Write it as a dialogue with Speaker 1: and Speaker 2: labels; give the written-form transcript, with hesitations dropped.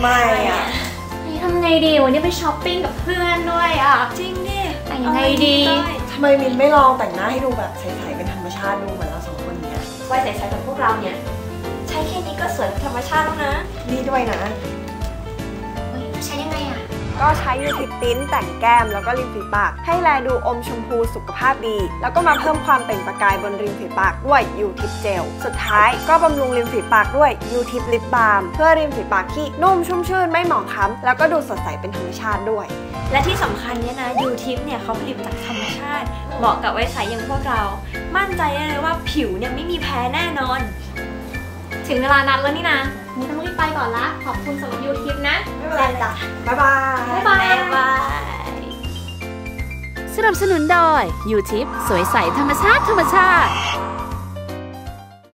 Speaker 1: ไม่อ่ะ
Speaker 2: ทำไงดีวันนี้ไปช้อปปิ้งกับเพื่อนด้วยอ่ะ
Speaker 1: จริงดิ
Speaker 2: แต่งยังไงดี
Speaker 1: ทำไมมินไม่ลองแต่งหน้าให้ดูแบบใสๆเป็นธรรมชาติดูเหมือนเรา2 คนเนี้ย
Speaker 2: วัยใสๆแบบพวกเราเนี่ยใช้แค่นี้ก็สวยธรรมชาติแล้วนะ
Speaker 1: นี่ด้วยนะ
Speaker 2: ใช้ยังไงอ่ะ
Speaker 1: ก็ใช้ยูทิปติ้นแต่งแก้มแล้วก็ริมฝีปากให้แลดูอมชมพูสุขภาพดีแล้วก็มาเพิ่มความเปล่งประกายบนริมฝีปากด้วยยูทิปเจลสุดท้ายก็บำรุงริมฝีปากด้วยยูทิปลิปบาล์มเพื่อริมฝีปากที่นุ่มชุ่มชื่นไม่หมองคล้ำแล้วก็ดูสดใสเป็นธรรมชาติด้วย
Speaker 2: และที่สำคัญเนี่ยนะยูทิปเนี่ยเขาผลิตจากธรรมชาติเหมาะกับวัยใสอย่างพวกเรามั่นใจได้เลยว่าผิวเนี่ยไม่มีแพ้แน่นอนถึงเวลานัดแล้วนี่นะนี่ต้องรีบไปก่อนละขอบคุณสำหรับยูทิปนะ
Speaker 1: ไม่เป็นไรจ้ะบ๊ายบ
Speaker 2: าย
Speaker 3: สนับสนุนโดยยูทิปสวยใสธรรมชาติ